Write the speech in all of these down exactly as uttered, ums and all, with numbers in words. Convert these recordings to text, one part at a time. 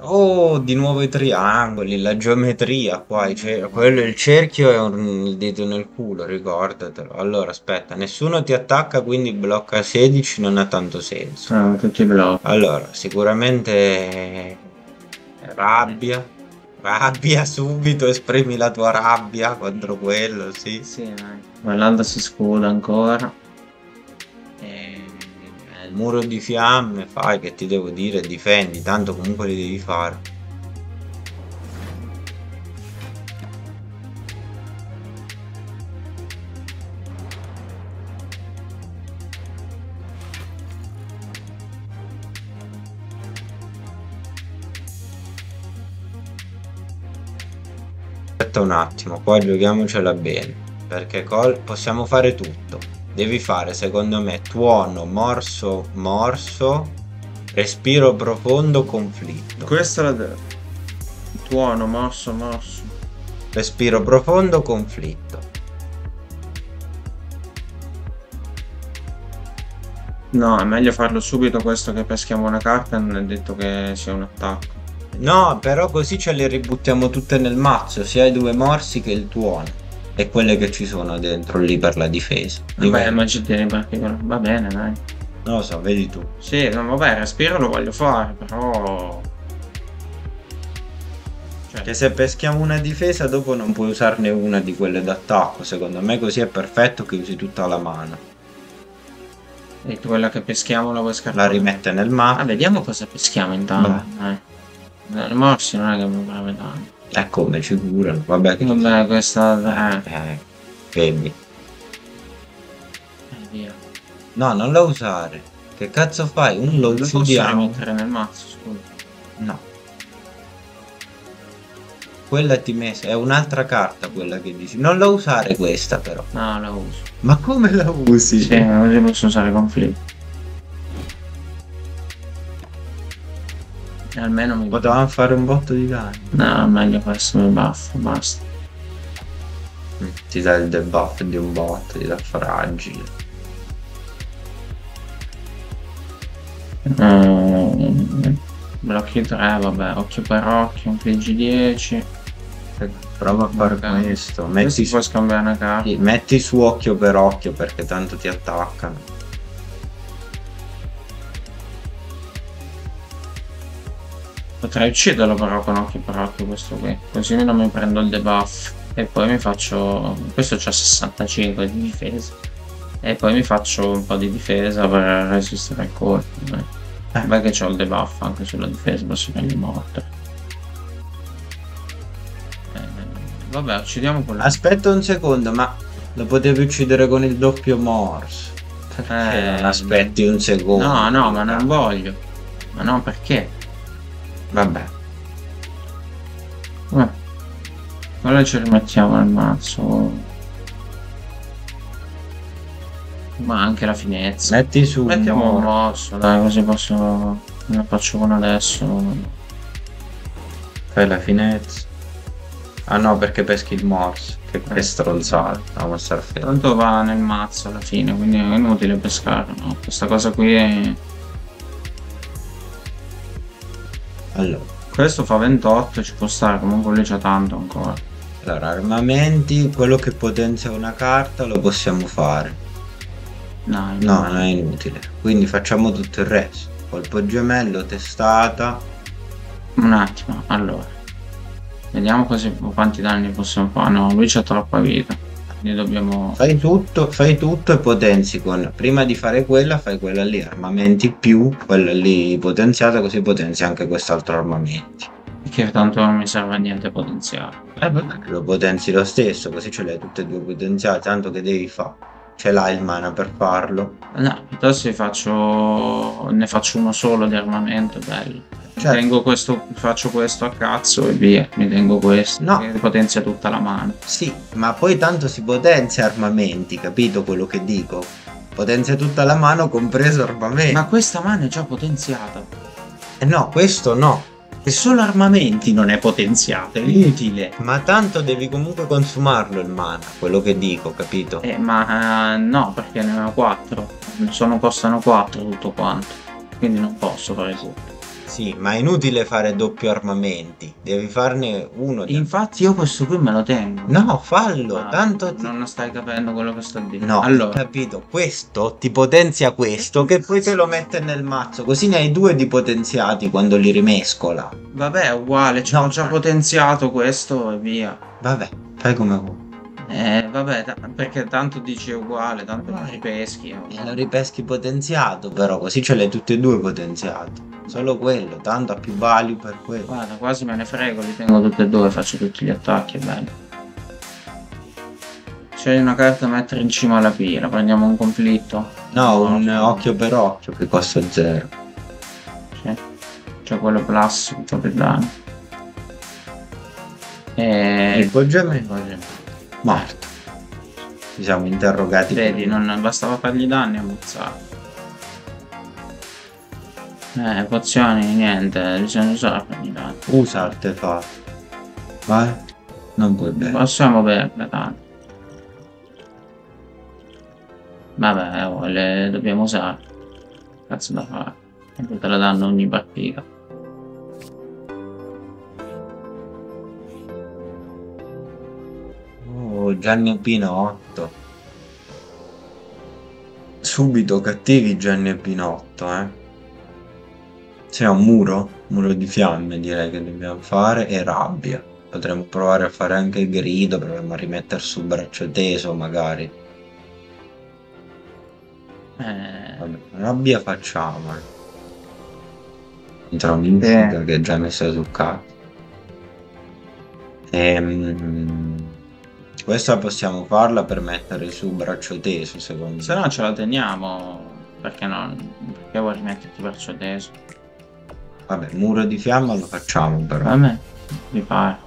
Oh, di nuovo i triangoli, la geometria qua, i cer- quello, il cerchio è un, il dito nel culo, ricordatelo. Allora, aspetta, nessuno ti attacca, quindi blocca sedici, non ha tanto senso. Ah, tutti blocchi. Allora, sicuramente eh, rabbia, rabbia subito, esprimi la tua rabbia contro quello, sì. Sì, dai. Guardando si scuda ancora. E, eh, il muro di fiamme, fai che ti devo dire, difendi, tanto comunque li devi fare. Aspetta un attimo, qua giochiamocela bene, perché col possiamo fare tutto. Devi fare, secondo me, tuono, morso, morso, respiro profondo, conflitto. Questo è la... tuono, mosso, mosso. Respiro profondo, conflitto. No, è meglio farlo subito questo che peschiamo una carta, non è detto che sia un attacco. No, però così ce le ributtiamo tutte nel mazzo, sia i due morsi che il tuono. E quelle che ci sono dentro lì per la difesa. Vabbè, Diventa- ma ci tieni in particolare. Va bene, dai. Non lo so, vedi tu. Sì, no, vabbè, respiro lo voglio fare, però... Cioè, Che se peschiamo una difesa dopo non puoi usarne una di quelle d'attacco. Secondo me così è perfetto che usi tutta la mana. e tu quella che peschiamo la vuoi La scartare? rimette nel Ah, mazzo. vediamo cosa peschiamo intanto. Dai. Eh, I morsi non è che mi brave tanto. E come ci curano. Vabbè, che Vabbè, questa... Eh, eh, vedi. eh, via. No, non la usare. Che cazzo fai? Un lo Lo posso uccidiamo. rimettere nel mazzo, scusa. No. Quella ti messa. È un'altra carta quella che dici. Non la usare questa però. No, la uso. Ma come la usi? Sì, così posso usare conflitto. E almeno mi... Potevamo fare un botto di danni. No, meglio questo, mi baffo, basta. Mm, Ti dà il debuff di un botto, ti dà fragile. Mm, blocchi tre, vabbè, occhio per occhio, un P G dieci. Prova a fare Ok. questo. Questo Metti si su, può scambiare una carta. sì, metti su occhio per occhio perché tanto ti attaccano. Potrei ucciderlo però con occhio per occhio questo qui. Così non mi prendo il debuff. E poi mi faccio... Questo c'ha sessantacinque di difesa. E poi mi faccio un po' di difesa per resistere al colpo. Dai. Eh. Beh che c'ho il debuff anche sulla difesa, posso prendere morte. Eh, vabbè, uccidiamo quello. Aspetta un secondo, ma lo potevi uccidere con il doppio morse. Perché Eh, non aspetti un secondo? No, no, ma non voglio. Ma no, perché? Vabbè. Eh, Ora ci rimettiamo nel mazzo. Ma anche la finezza. Metti su un Mettiamo un morse. mosso, dai, così posso... Ne faccio uno adesso. Fai la finezza. Ah no, perché peschi il morse. Che, che Eh. stronzata. Vamos a stare fermi. Tanto va nel mazzo alla fine, quindi è inutile pescare, no? Questa cosa qui è... Allora. Questo fa ventotto, ci può stare, comunque lui c'ha tanto ancora. Allora, armamenti, quello che potenzia una carta lo possiamo fare. No, No, non è inutile. Quindi facciamo tutto il resto. Colpo gemello, testata. Un attimo, allora. Vediamo così quanti danni possiamo fare. No, lui c'ha troppa vita. Quindi dobbiamo... Fai tutto, fai tutto e potenzi con... Prima di fare quella, fai quella lì, armamenti più, quella lì potenziata, così potenzi anche quest'altro armamenti. Che tanto non mi serve a niente potenziare. Eh vabbè, lo potenzi lo stesso, così ce le hai tutte e due potenziate, tanto che devi fare. Ce l'hai il mana per farlo. No, piuttosto faccio... ne faccio uno solo di armamento, bello. Certo. Tengo questo, faccio questo a cazzo e via. Mi tengo questo. No. Che potenzia tutta la mano. Sì, ma poi tanto si potenzia armamenti, capito quello che dico? Potenzia tutta la mano, compreso armamenti. Ma questa mano è già potenziata. Eh no, questo no. E solo armamenti non è potenziata, è inutile. Ma tanto devi comunque consumarlo il mana, quello che dico, capito? Eh, ma eh, no, perché ne ho quattro. Sono, costano quattro tutto quanto. Quindi non posso fare tutto. Sì, ma è inutile fare doppio armamenti. Devi farne uno. di- Infatti io questo qui me lo tengo. No, fallo. Ah, Tanto ti... non stai capendo quello che sto dicendo. No, ho Allora, capito. Questo ti potenzia questo, che poi te lo mette nel mazzo. Così ne hai due di potenziati quando li rimescola. vabbè, è uguale, ci ho No. già potenziato questo e via. Vabbè, fai come vuoi. Eh, vabbè, ta- perché tanto dici è uguale, tanto lo Vai. ripeschi. è E uguale. lo ripeschi potenziato, però così ce l'hai tutti e due potenziati. Solo quello, tanto ha più value per quello. Guarda, quasi me ne frego, li tengo tutti e due, faccio tutti gli attacchi, è bello. C'è una carta da mettere in cima alla pila, prendiamo un conflitto. No, un occhio per occhio che costa zero. Sì. C'è quello plus, tutto per danno. E... Il poggiame morto. Ci siamo interrogati. Vedi, prima. non bastava fargli danni e ammazzare. Eh, pozioni, niente, bisogna usare i danni. Usa artefatto. Vai. Non puoi bere. Possiamo berle tanto. Vabbè, oh, le dobbiamo usare. Cazzo da fare. Tanto te la danno ogni partita. Oh, Gianni Pinotto. Subito cattivi Gianni e Pinotto, eh. C'è un muro, muro di fiamme direi che dobbiamo fare e rabbia. Potremmo provare a fare anche il grido, proviamo a rimettere sul braccio teso magari. Eh, Vabbè, rabbia facciamo. eh. Entra un'intriga che è già messa sul cazzo. Ehm, questa possiamo farla per mettere sul braccio teso, secondo se me. no ce la teniamo. Perché non? Perché vuoi rimetterti verso teso? Vabbè, muro di fiamma lo facciamo però. A me mi pare.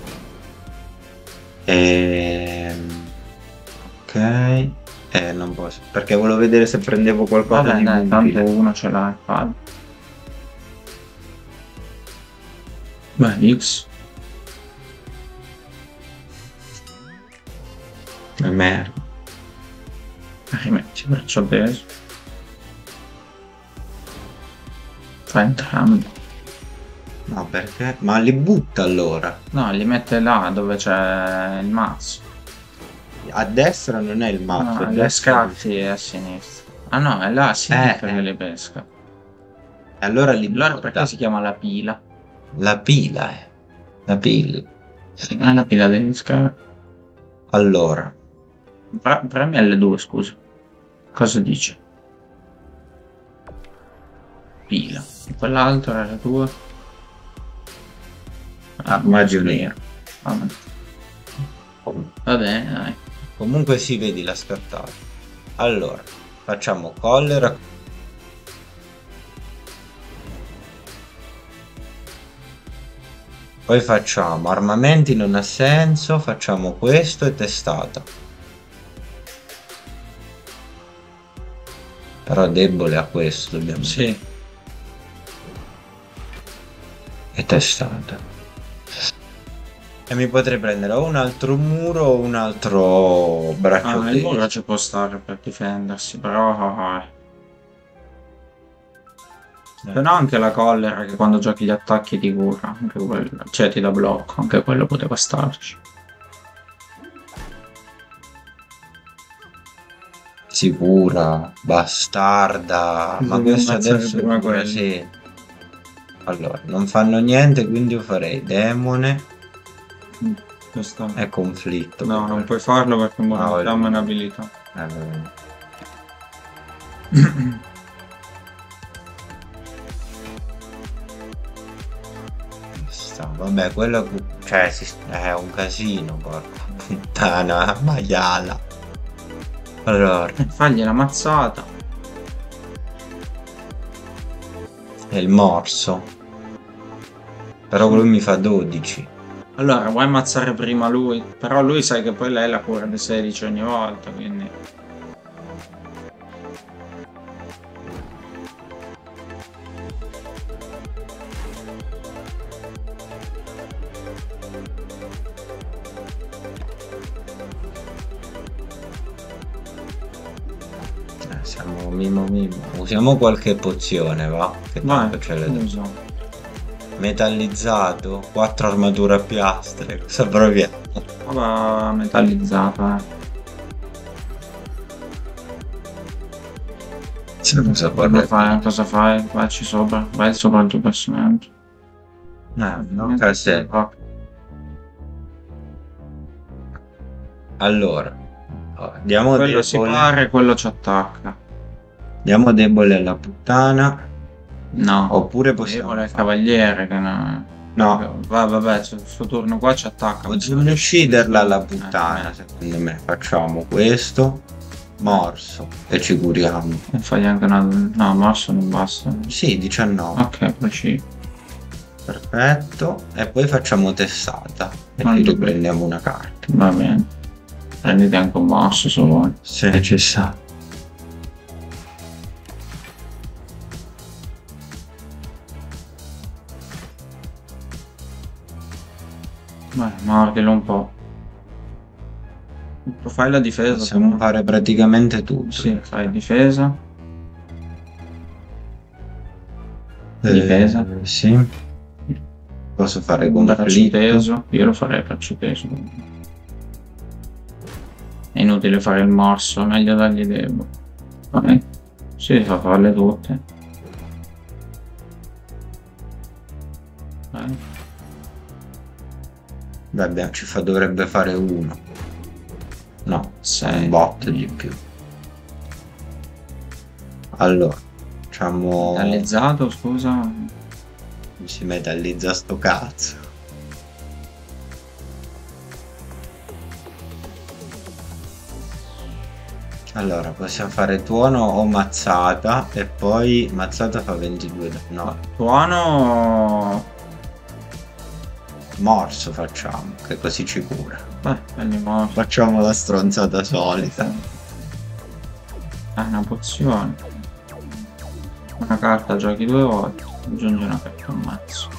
Ehm, ok. Eh, non posso. Perché volevo vedere se prendevo qualcosa Vabbè, di dai, tanto utile. uno ce l'ha, infatti. Beh, X. Eh, merda. Rimetti braccio teso. Fa entrambi. No, perché? Ma li butta allora. No, li mette là dove c'è il mazzo. A destra non è il mazzo. No, a le destra- scarti è a sinistra. Ah no, è là a sinistra Eh, che eh. le pesca. E allora li Allora butta. perché si chiama la pila? La pila, eh. La pila. È la pila degli scarti. Allora. Pre- Premi L due, scusa. Cosa dice? Pila. E quell'altro era due. Armadio nero. Vabbè. Va bene, dai. Comunque si vedi la scattata. Allora, facciamo collera. Poi facciamo armamenti, non ha senso, facciamo questo e testata. Però debole a questo dobbiamo dire. Sì. E testata. E mi potrei prendere o un altro muro o un altro braccio Ah, il teso. muro ci può stare per difendersi, però... ah, Eh. Se no anche la collera che quando giochi gli attacchi ti cura, anche quello, cioè ti dà blocco, anche quello poteva starci. Sicura, bastarda. Ma Devi questo ammazzare adesso prima pure quelli. sì. Allora, non fanno niente, quindi io farei demone Questo... e conflitto. No, non puoi farlo perché Ah, muro voglio- di fiamma è un'abilità. Eh, vabbè. Sta- Vabbè, quello cioè si- è un casino, porca puttana, maiala. Allora, Fagli la mazzata. è il morso. Però lui mi fa dodici. Allora, vuoi ammazzare prima lui? Però lui sai che poi lei la cura di sedici ogni volta, quindi... Eh, siamo mimo mimo. Usiamo qualche pozione, va? Che Vai, tanto ce le non so. Metallizzato, quattro armature a piastre, cosa proviamo? Prova metallizzato, eh. Cosa Cosa fai? Cosa fai? Vacci sopra, vai sopra il tuo personaggio. No, no, casetto. Allora, diamo quello si debole. pare, quello ci attacca. Diamo debole alla puttana. No, oppure possiamo debole il fare- cavaliere che no. No, Va, vabbè, sul suo turno qua ci attacca. possiamo ucciderla alla Eh, puttana, eh. secondo me. Facciamo questo, morso, e ci curiamo. E fagli anche una... No, morso non basta. Sì, diciannove. Ok, poi Perfetto. E poi facciamo testata. E Non ci dubbi. riprendiamo una carta. va bene. Prenditi anche un morso se vuoi. Se ci sta. Vai, mordilo un po'. Fai la difesa. Possiamo fare praticamente tutto. Sì, fai difesa. Eh, Difesa. Sì. Posso fare con Braccio flitto. teso. Io lo farei braccio teso. È inutile fare il morso, meglio dargli debole. Vai. Si fa farle tutte. Vai. Vabbè, ci fa, dovrebbe fare uno. No, sei. un botto di più. Allora, facciamo... Metallizzato, scusa. Si metallizza sto cazzo. Allora, possiamo fare tuono o mazzata e poi mazzata fa ventidue. No, Tuono. morso facciamo, che così ci cura. Beh, prendi morso. Facciamo la stronzata solita. È una pozione. Una carta giochi due volte. Aggiungi una carta al mazzo.